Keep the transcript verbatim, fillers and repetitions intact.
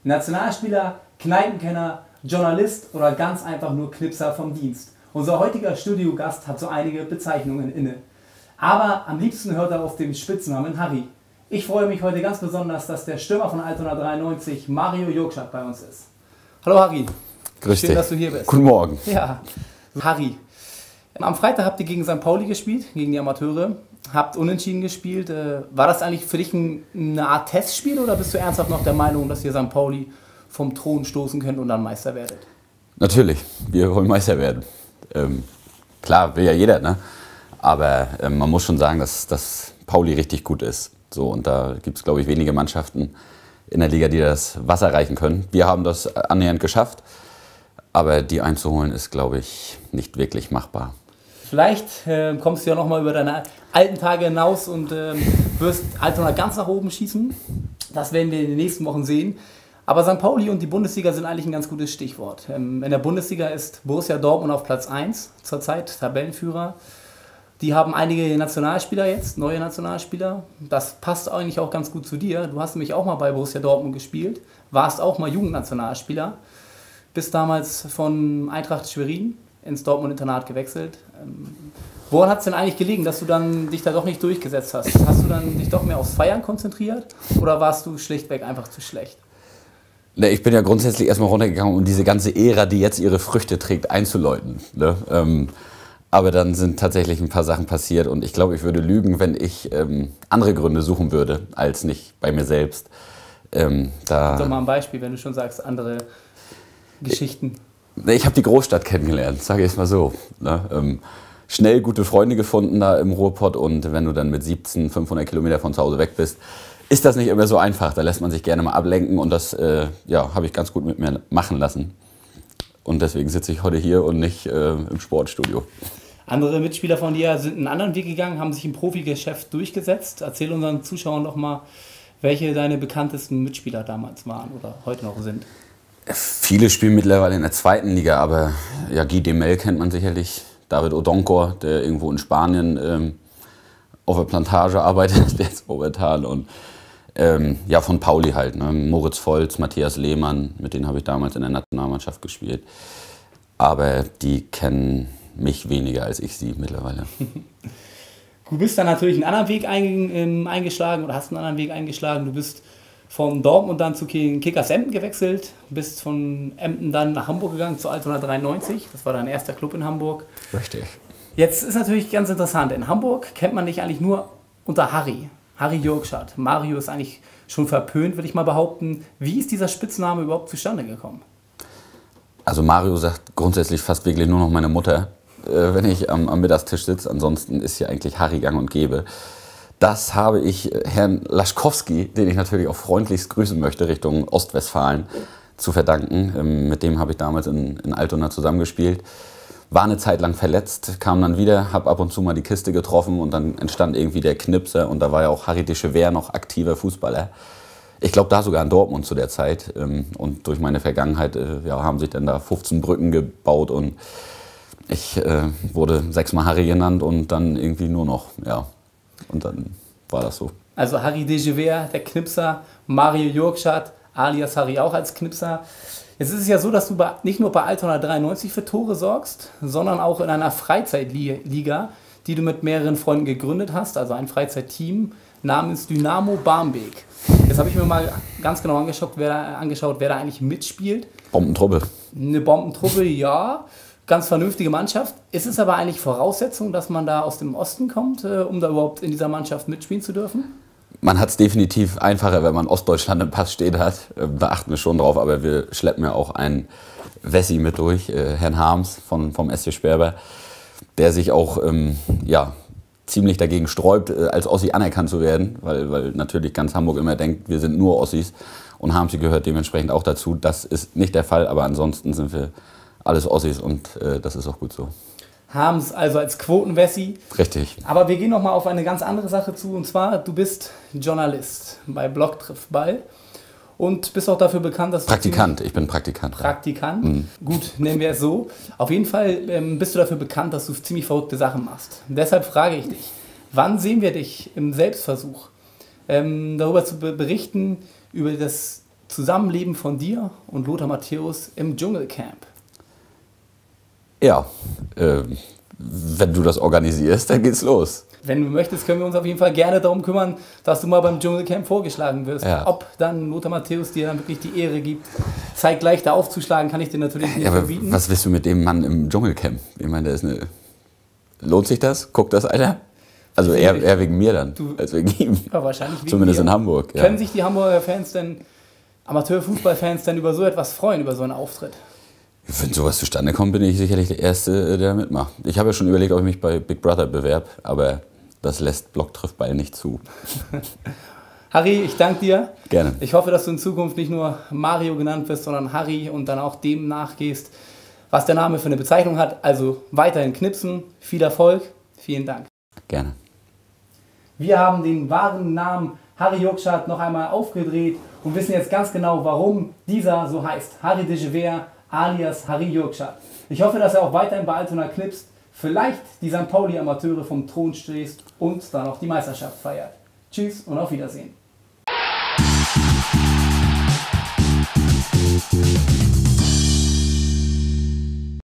Nationalspieler, Kneipenkenner, Journalist oder ganz einfach nur Knipser vom Dienst. Unser heutiger Studiogast hat so einige Bezeichnungen inne. Aber am liebsten hört er auf den Spitznamen Harry. Ich freue mich heute ganz besonders, dass der Stürmer von Altona dreiundneunzig, Mario Jurgschat, bei uns ist. Hallo Harry. Grüß Schön, dich. dass du hier bist. Guten Morgen. Ja, Harry. Am Freitag habt ihr gegen Sankt Pauli gespielt, gegen die Amateure. Habt unentschieden gespielt. War das eigentlich für dich eine Art Testspiel oder bist du ernsthaft noch der Meinung, dass ihr Sankt Pauli vom Thron stoßen könnt und dann Meister werdet? Natürlich, wir wollen Meister werden. Ähm, klar, will ja jeder, ne? Aber ähm, man muss schon sagen, dass, dass Pauli richtig gut ist. So, und da gibt es, glaube ich, wenige Mannschaften in der Liga, die das Wasser reichen können. Wir haben das annähernd geschafft, aber die einzuholen ist, glaube ich, nicht wirklich machbar. Vielleicht äh, kommst du ja noch mal über deine alten Tage hinaus und äh, wirst Altona ganz nach oben schießen. Das werden wir in den nächsten Wochen sehen. Aber Sankt Pauli und die Bundesliga sind eigentlich ein ganz gutes Stichwort. Ähm, in der Bundesliga ist Borussia Dortmund auf Platz eins zurzeit, Tabellenführer. Die haben einige Nationalspieler jetzt, neue Nationalspieler. Das passt eigentlich auch ganz gut zu dir. Du hast nämlich auch mal bei Borussia Dortmund gespielt, warst auch mal Jugendnationalspieler, bist damals von Eintracht Schwerin ins Dortmund-Internat gewechselt. Ähm, woran hat es denn eigentlich gelegen, dass du dann dich da doch nicht durchgesetzt hast? Hast du dann dich doch mehr aufs Feiern konzentriert oder warst du schlichtweg einfach zu schlecht? Ne, ich bin ja grundsätzlich erstmal runtergegangen, um diese ganze Ära, die jetzt ihre Früchte trägt, einzuläuten. Ne? Ähm, aber dann sind tatsächlich ein paar Sachen passiert und ich glaube, ich würde lügen, wenn ich ähm, andere Gründe suchen würde, als nicht bei mir selbst. Ähm, da Sag mal ein Beispiel, wenn du schon sagst, andere Geschichten. Ich habe die Großstadt kennengelernt, sage ich es mal so. Ne? Ähm, schnell gute Freunde gefunden da im Ruhrpott und wenn du dann mit siebzehn, fünfhundert Kilometer von zu Hause weg bist, ist das nicht immer so einfach. Da lässt man sich gerne mal ablenken und das äh, ja, habe ich ganz gut mit mir machen lassen. Und deswegen sitze ich heute hier und nicht äh, im Sportstudio. Andere Mitspieler von dir sind einen anderen Weg gegangen, haben sich im Profigeschäft durchgesetzt. Erzähl unseren Zuschauern doch mal, welche deine bekanntesten Mitspieler damals waren oder heute noch sind. Viele spielen mittlerweile in der zweiten Liga, aber ja, Guy Demel kennt man sicherlich. David Odonkor, der irgendwo in Spanien ähm, auf der Plantage arbeitet, jetzt momentan. Und ähm, ja, von Pauli halt. Ne? Moritz Volz, Matthias Lehmann, mit denen habe ich damals in der Nationalmannschaft gespielt. Aber die kennen mich weniger als ich sie mittlerweile. Du bist dann natürlich einen anderen Weg eingeschlagen oder hast einen anderen Weg eingeschlagen. Du bist von Dortmund dann zu Kickers Emden gewechselt, bist von Emden dann nach Hamburg gegangen, zu Altona dreiundneunzig. Das war dein erster Club in Hamburg. Richtig. Jetzt ist natürlich ganz interessant, in Hamburg kennt man dich eigentlich nur unter Harry. Harry Jurgschat. Mario ist eigentlich schon verpönt, würde ich mal behaupten. Wie ist dieser Spitzname überhaupt zustande gekommen? Also Mario sagt grundsätzlich fast wirklich nur noch meine Mutter, äh, wenn ich am, am Mittagstisch sitze. Ansonsten ist hier eigentlich Harry gang und gäbe. Das habe ich Herrn Laschkowski, den ich natürlich auch freundlichst grüßen möchte, Richtung Ostwestfalen, zu verdanken. Ähm, mit dem habe ich damals in, in Altona zusammengespielt. War eine Zeit lang verletzt, kam dann wieder, habe ab und zu mal die Kiste getroffen und dann entstand irgendwie der Knipser. Und da war ja auch Harry de Chever noch aktiver Fußballer. Ich glaube, da sogar in Dortmund zu der Zeit. Ähm, und durch meine Vergangenheit äh, ja, haben sich dann da fünfzehn Brücken gebaut und ich äh, wurde sechsmal Harry genannt und dann irgendwie nur noch, ja. Und dann war das so. Also Harry de Chever, der Knipser, Mario Jurgschat, alias Harry auch als Knipser. Jetzt ist es ja so, dass du bei, nicht nur bei Altona dreiundneunzig für Tore sorgst, sondern auch in einer Freizeitliga, die du mit mehreren Freunden gegründet hast, also ein Freizeitteam namens Dynamo Barmbek. Jetzt habe ich mir mal ganz genau angeschaut, wer da, angeschaut, wer da eigentlich mitspielt. Bombentruppe. Eine Bombentruppe, ja. Ganz vernünftige Mannschaft. Ist es aber eigentlich Voraussetzung, dass man da aus dem Osten kommt, äh, um da überhaupt in dieser Mannschaft mitspielen zu dürfen? Man hat es definitiv einfacher, wenn man Ostdeutschland im Pass stehen hat. Ähm, da achten wir schon drauf, aber wir schleppen ja auch einen Wessi mit durch, äh, Herrn Harms von, vom S C Sperber, der sich auch ähm, ja, ziemlich dagegen sträubt, äh, als Ossi anerkannt zu werden, weil, weil natürlich ganz Hamburg immer denkt, wir sind nur Ossis und Harmsi gehört dementsprechend auch dazu. Das ist nicht der Fall, aber ansonsten sind wir alles Ossis und äh, das ist auch gut so. Harms also als Quotenwessi. Richtig. Aber wir gehen noch mal auf eine ganz andere Sache zu, und zwar, du bist Journalist bei Blog trifft Ball und bist auch dafür bekannt, dass Praktikant, du... ich bin Praktikant. Praktikant, mhm. Gut, nennen wir es so. Auf jeden Fall ähm, bist du dafür bekannt, dass du ziemlich verrückte Sachen machst. Und deshalb frage ich dich, wann sehen wir dich im Selbstversuch, ähm, darüber zu berichten, über das Zusammenleben von dir und Lothar Matthäus im Dschungelcamp? Ja, äh, wenn du das organisierst, dann geht's los. Wenn du möchtest, können wir uns auf jeden Fall gerne darum kümmern, dass du mal beim Dschungelcamp vorgeschlagen wirst. Ja. Ob dann Lothar Matthäus dir dann wirklich die Ehre gibt, zeitgleich da aufzuschlagen, kann ich dir natürlich nicht ja, verbieten. Was willst du mit dem Mann im Dschungelcamp? Ich meine, der ist eine... Lohnt sich das? Guckt das einer? Also eher, eher wegen mir dann, du, als wegen ihm. Ja, wahrscheinlich wegen Zumindest dir. in Hamburg. Ja. Können sich die Hamburger Fans denn, Amateurfußballfans denn über so etwas freuen, über so einen Auftritt? Wenn sowas zustande kommt, bin ich sicherlich der Erste, der mitmacht. Ich habe ja schon überlegt, ob ich mich bei Big Brother bewerbe, aber das lässt Blocktriffball nicht zu. Harry, ich danke dir. Gerne. Ich hoffe, dass du in Zukunft nicht nur Mario genannt wirst, sondern Harry und dann auch dem nachgehst, was der Name für eine Bezeichnung hat. Also weiterhin knipsen, viel Erfolg, vielen Dank. Gerne. Wir haben den wahren Namen Harry Juckschat noch einmal aufgedreht und wissen jetzt ganz genau, warum dieser so heißt. Harry de Gever alias Harry Juckschat. Ich hoffe, dass er auch weiterhin bei Altona knipst, vielleicht die Sankt Pauli-Amateure vom Thron stößt und dann auch die Meisterschaft feiert. Tschüss und auf Wiedersehen.